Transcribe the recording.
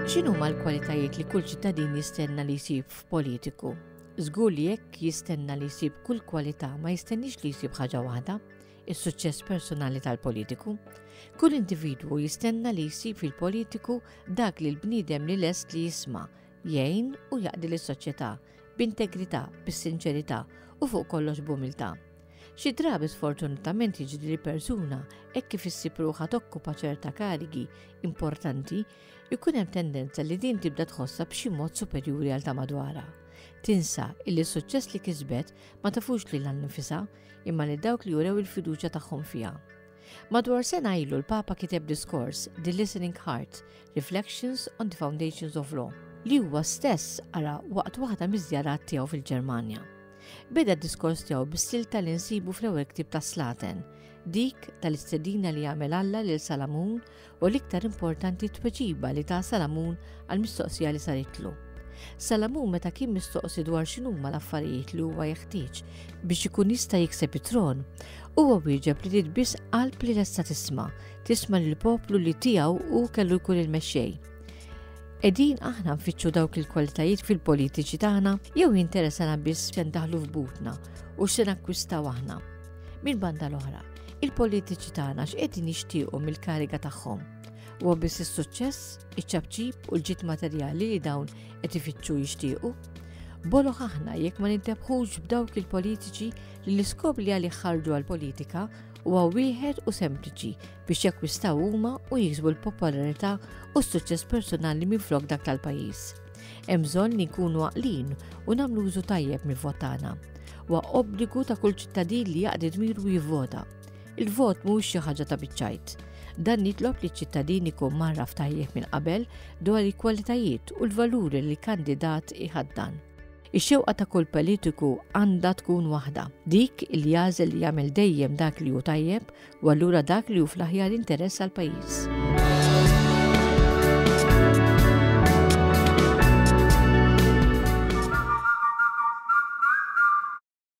X'inhuma l-kwalitajiet li kull ċittadin jistenna li jsib f'politiku? Żgur li jekk jistenna li jsib kull kwalità ma jistennix li jsib ħaġa waħda, is-suċċess personali tal-politiku. Kull individwu jistenna li jsib fil-politiku dak li l-bniedem li lest li jisma', jgħin u jaqdi lis-soċjetà b'integrità, bis-sinċerità u fuq kollox b'umiltà. Xi drabi sfortunatament jiġri li persuna hekk kif issib ruħha tokkupa ċerta karigi importanti, ikun hemm tendenza li din tibda tħossha b'xi mod superjuri għal ta' madwarha. Tinsa illi s-suċċess li kisbet ma tafux lilha nnifisha imma li dawk li jurew il-fiduċja tagħhom fiha. Madwar sena ilu l-Papa kiteb diskors The Listening Heart, Reflections on the Foundations of Law, li huwa stess ara waqt waħda miż-żjarat tiegħu fil-Ġermanja. Beda d-diskors tiegħu bis-stil tal-insibu fl-ewwel ktieb ta' Slaten, dik tal-istedina li jagħmel Alla lil Salamun u l-iktar importanti tweġiba li ta' Salamun għall-mistoqsija li saritlu. Salamun meta kien mistoqsi dwar x'inhuma l-affarijiet li huwa jeħtieġ biex ikun jista' jikseb it-tron, huwa wieġeb li trid biss qalb li lesta tisma' lill-poplu li tiegħu u kellu jkun il-mexxej. Qegħdin aħna nfittxu dawk il-kwalitajiet fil-politiċi tagħna jew jinteressana biss x'se ndaħlu f'butna u x'se nakkwistaw aħna. Min banda l-oħra, il-politiċi tagħna x'qegħdin jixtiequ mill-kariga tagħhom. Huwa biss is-suċċess, iċ-ċabċib u l-ġid materjali li dawn qed ifittxu jixtiequ. Boloħ aħna jekk ma nintebħux b'dawk il-politiċi li l-iskop li għalih ħarġu għall-politika huwa wieħed u sempliċi biex jakkwistaw huma u jiksbu l-popolarità u s-suċċess personali minflok dak tal-pajjiż. Hemm bżonn li nkunu għaqlin u nagħmlu użu tajjeb mill-vot tagħna. Huwa obbligu ta' kull ċittadin li jaqdi dmiru jivvota. Il-vot mhuwiex xi ħaġa ta' biċċajt. Dan jitlob li ċ-ċittadin ikun marraf tajjeb minn qabel dwar il-kwalitajiet u l-valuri li kandidat iħaddan. Ix-xewqa ta' kull politiku għandha tkun waħda, dik li jagħżel li jagħmel dejjem dak li hu tajjeb u allura dak li hu fl-aħjar interess għall-pajjiż.